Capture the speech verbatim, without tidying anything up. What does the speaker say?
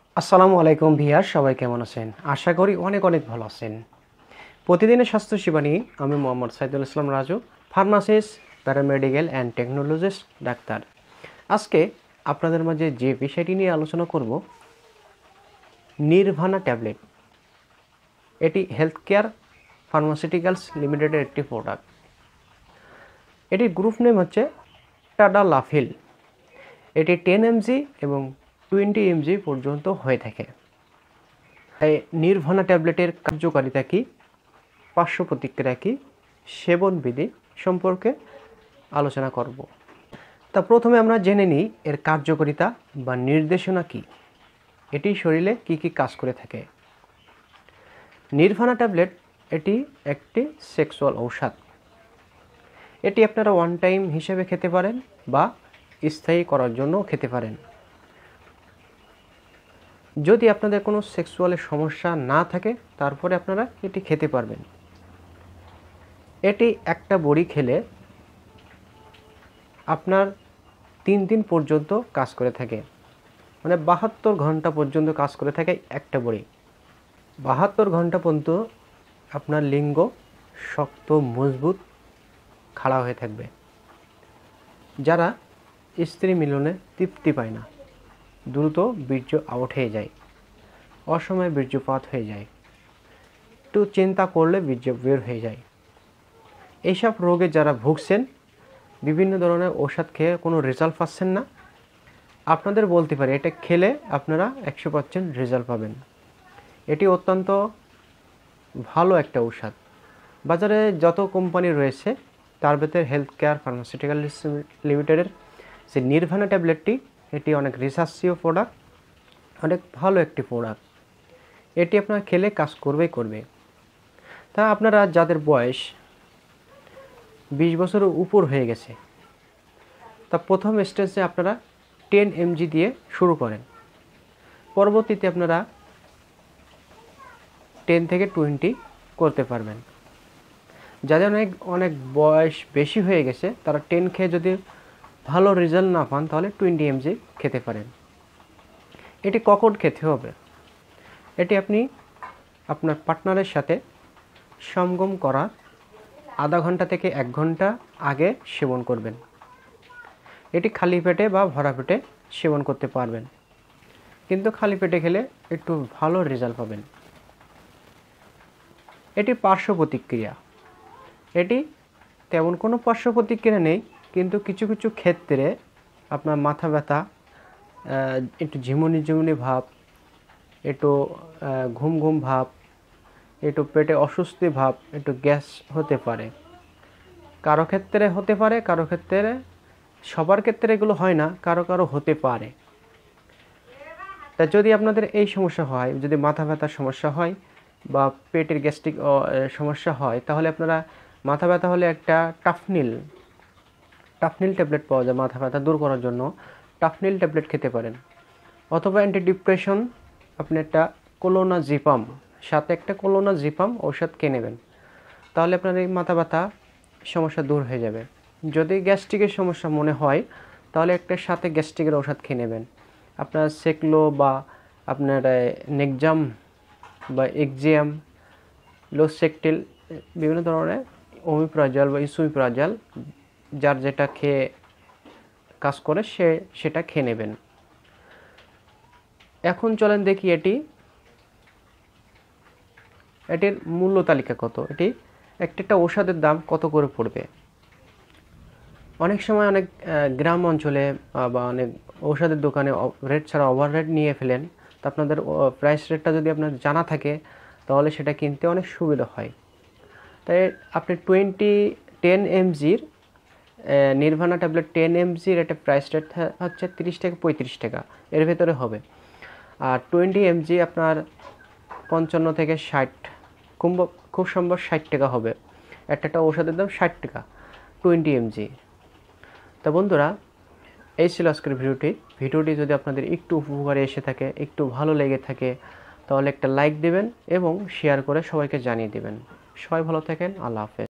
আসসালামু আলাইকুম ভিউয়ার, সবাই কেমন আছেন? আশা করি অনেক অনেক ভালো আছেন। প্রতিদিনের স্বাস্থ্য সেবা নিয়ে আমি Mohammad Saidul Islam Raju, pharmacist, paramedical and technologist doctor. আজকে আপনাদের মাঝে যে বিষয়টি নিয়ে আলোচনা করব, নির্ভানা ট্যাবলেট। এটি হেলথ কেয়ার ফার্মাসিউটিক্যালস লিমিটেডের একটি প্রোডাক্ট। এটির গ্রুপ নেম হচ্ছে টাডালাফিল। এটি টেন এমজি এবং টোয়েন্টি এমজি পর্যন্ত হয়ে থাকে। এই নির্ভানা ট্যাবলেটের কার্যকারিতা কী, পার্শ্ব প্রতিক্রিয়া কী, সেবনবিধি সম্পর্কে আলোচনা করব। তা প্রথমে আমরা জেনে নিই এর কার্যকারিতা বা নির্দেশনা কী, এটি শরীরে কী কী কাজ করে থাকে। নির্ভানা ট্যাবলেট এটি একটি সেক্সুয়াল ঔষধ। এটি আপনারা ওয়ান টাইম হিসেবে খেতে পারেন বা স্থায়ী করার জন্য খেতে পারেন। যদি আপনাদের কোনো সেক্সুয়ালের সমস্যা না থাকে তারপরে আপনারা এটি খেতে পারবেন। এটি একটা বড়ি খেলে আপনার তিন দিন পর্যন্ত কাজ করে থাকে, মানে বাহাত্তর ঘন্টা পর্যন্ত কাজ করে থাকে একটা বড়ি। বাহাত্তর ঘন্টা পর্যন্ত আপনার লিঙ্গ শক্ত মজবুত খাড়া হয়ে থাকবে। যারা স্ত্রী মিলনে তৃপ্তি পায় না, দ্রুত বীর্য আউট হয়ে যায়, অসময়ে বীর্যপাত হয়ে যায়, একটু চিন্তা করলে বীর্য বের হয়ে যায়, এইসব রোগে যারা ভুগছেন, বিভিন্ন ধরনের ঔষধ খেয়ে কোনো রেজাল্ট পাচ্ছেন না, আপনাদের বলতে পারি এটা খেলে আপনারা একশো পার্সেন্ট রেজাল্ট পাবেন। এটি অত্যন্ত ভালো একটা ঔষধ। বাজারে যত কোম্পানি রয়েছে তার ভেতরে হেলথ কেয়ার ফার্মাসিউটিক্যাল লিমিটেডের যে নির্ভানা ট্যাবলেটটি, এটি অনেক রিসার্চীয় প্রোডাক্ট, অনেক ভালো একটি প্রোডাক্ট। এটি আপনার খেলে কাজ করবেই করবে। তা আপনারা যাদের বয়স বিশ বছরের উপর হয়ে গেছে, তা প্রথম স্টেজে আপনারা টেন এমজি দিয়ে শুরু করেন। পরবর্তীতে আপনারা টেন থেকে টোয়েন্টি করতে পারবেন। যাদের অনেক অনেক বয়স বেশি হয়ে গেছে তারা টেন খেয়ে যদি ভালো রেজাল্ট না পান তাহলে টোয়েন্টি এমজি খেতে পারেন। এটি কখন খেতে হবে? এটি আপনি আপনার পার্টনারের সাথে সঙ্গম করার আধা ঘন্টা থেকে এক ঘন্টা আগে সেবন করবেন। এটি খালি পেটে বা ভরা পেটে সেবন করতে পারবেন, কিন্তু খালি পেটে খেলে একটু ভালো রেজাল্ট পাবেন। এটি পার্শ্ব প্রতিক্রিয়া, এটি তেমন কোনো পার্শ্ব প্রতিক্রিয়া নেই, কিন্তু কিছু কিছু ক্ষেত্রে আপনার মাথা ব্যথা, একটু ঝিমুনি ঝিমুনি ভাব, একটু ঘুম ঘুম ভাব, একটু পেটে অস্বস্তি ভাব, একটু গ্যাস হতে পারে। কারো ক্ষেত্রে হতে পারে, কারো ক্ষেত্রে, সবার ক্ষেত্রে এগুলো হয় না, কারো কারো হতে পারে। তা যদি আপনাদের এই সমস্যা হয়, যদি মাথা ব্যথার সমস্যা হয় বা পেটের গ্যাস্ট্রিক সমস্যা হয়, তাহলে আপনারা মাথা ব্যথা হলে একটা টাফনিল টাফনিল ট্যাবলেট পাওয়া যায় মাথা ব্যথা দূর করার জন্য, টাফনিল ট্যাবলেট খেতে পারেন। অথবা অ্যান্টি ডিপ্রেশন আপনি একটা কোলোনাজিপাম, সাথে একটা কোলোনাজিপাম ঔষধ কিনে নেবেন, তাহলে আপনার এই মাথা ব্যথা সমস্যা দূর হয়ে যাবে। যদি গ্যাস্ট্রিকের সমস্যা মনে হয় তাহলে একটা সাথে গ্যাস্ট্রিকের ঔষধ খেয়ে নেবেন। আপনার সেকলো বা আপনার নেকজাম বা এক্সিয়াম, লোসেকটিল, বিভিন্ন ধরনের ওমিপ্রাজল বা ইসুমিপ্রাজল, যার যেটা খেয়ে কাজ করে সে সেটা খেয়ে নেবেন। এখন চলেন দেখি এটি এটির মূল্য তালিকা কত, এটি একটা একটা ঔষধের দাম কত করে পড়বে। অনেক সময় অনেক গ্রাম অঞ্চলে বা অনেক ঔষধের দোকানে রেট ছাড়া ওভার রেট নিয়ে ফেলেন। তো আপনাদের প্রাইস রেটটা যদি আপনার জানা থাকে তাহলে সেটা কিনতে অনেক সুবিধা হয়। তাই আপনি টোয়েন্টি টেন এমজির নির্ভানা ট্যাবলেট টেন এমজির একটা প্রাইস রেট হচ্ছে তিরিশ থেকে পঁয়ত্রিশ টাকা, এর ভেতরে হবে। আর টোয়েন্টি এমজি আপনার পঞ্চান্ন থেকে ষাট, খুব খুব সম্ভব ষাট টাকা হবে। একটা একটা ঔষধের দাম ষাট টাকা টোয়েন্টি এমজি। তা বন্ধুরা, এই ছিল আজকের ভিডিওটি। ভিডিওটি যদি আপনাদের একটু উপকারে এসে থাকে, একটু ভালো লেগে থাকে, তাহলে একটা লাইক দেবেন এবং শেয়ার করে সবাইকে জানিয়ে দেবেন। সবাই ভালো থাকেন। আল্লাহ হাফেজ।